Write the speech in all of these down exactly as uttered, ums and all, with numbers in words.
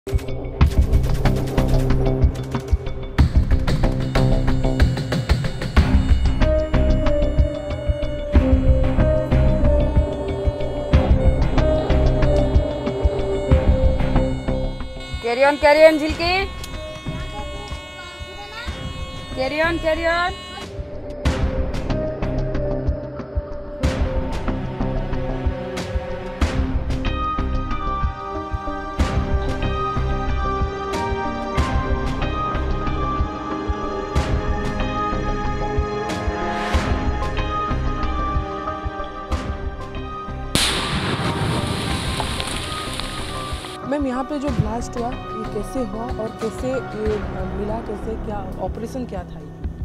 Carry on carry on Jhilki, carry on carry on. Ma'am, यहाँ पे जो ब्लास्ट हुआ ये कैसे हुआ और कैसे ये मिला, कैसे, क्या ऑपरेशन क्या था?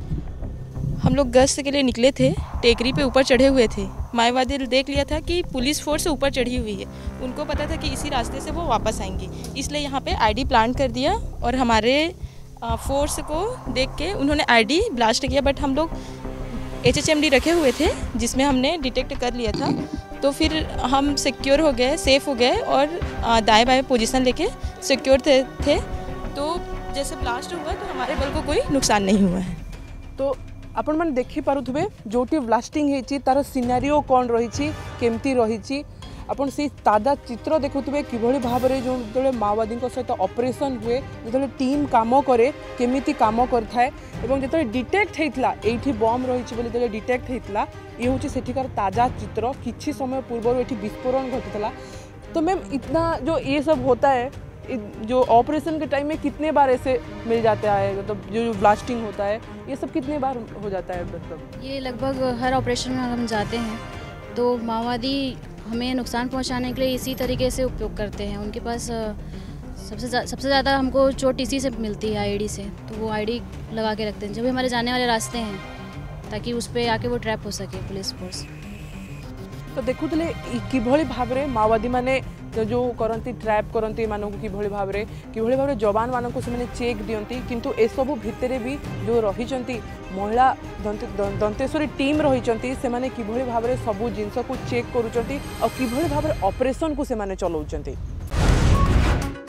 हम लोग गश्त के लिए निकले थे, टेकरी पे ऊपर चढ़े हुए थे। माओवादी देख लिया था कि पुलिस फोर्स ऊपर चढ़ी हुई है, उनको पता था कि इसी रास्ते से वो वापस आएंगे, इसलिए यहाँ पे आईडी प्लांट कर दिया और हमारे फोर्स को देख के उन्होंने आईडी ब्लास्ट किया। बट हम लोग एच एच एम डी रखे हुए थे जिसमें हमने डिटेक्ट कर लिया था, तो फिर हम सिक्योर हो गए, सेफ़ हो गए और दाएं बाएं पोजीशन लेके सिक्योर थे, थे तो जैसे ब्लास्ट हुआ तो हमारे बल को कोई नुकसान नहीं हुआ है। तो आपण मैंने देखी पारुथबे जोटी ब्लास्टिंग होती तार सिनारिओ कौन रही, केमती रही, आपन से ताजा चित्र देखुवे किभली भाव में जो जो माओवादी सहित ऑपरेशन हुए, जो टीम काम करे केमिति काम करथाए एवं जो डिटेक्ट होता ये बम रही जो डिटेक्ट होता ये हूँ सेठिकार ताजा चित्र। किछि समय पूर्व ये विस्फोरण घटीला। तो मैम, इतना जो ये सब होता है, जो ऑपरेशन के टाइम में कितने बार ऐसे मिल जाता है, मतलब जो ब्लास्टिंग होता है ये सब कितने बार हो जाता है? मतलब ये लगभग हर ऑपरेशन में हम जाते हैं तो माओवादी हमें नुकसान पहुंचाने के लिए इसी तरीके से उपयोग करते हैं। उनके पास सबसे सबसे ज़्यादा हमको चोट इसी से मिलती है, आईडी से। तो वो आईडी लगा के रखते हैं जब भी हमारे जाने वाले रास्ते हैं, ताकि उस पर आके वो ट्रैप हो सके पुलिस फोर्स। तो देखुले किभली भाव में माओवादी माने जो करती ट्रैप करती मानक किभली भाव में किभली भाव में जवान मानक से चेक दियंती, किंतु ए सब भितर भी जो रही महिला दंतेश्वरी टीम रही से माने किभली भाव में सबू जिनस को चेक करुँच और किभली भाव में ऑपरेशन को से माने चलाउछंती।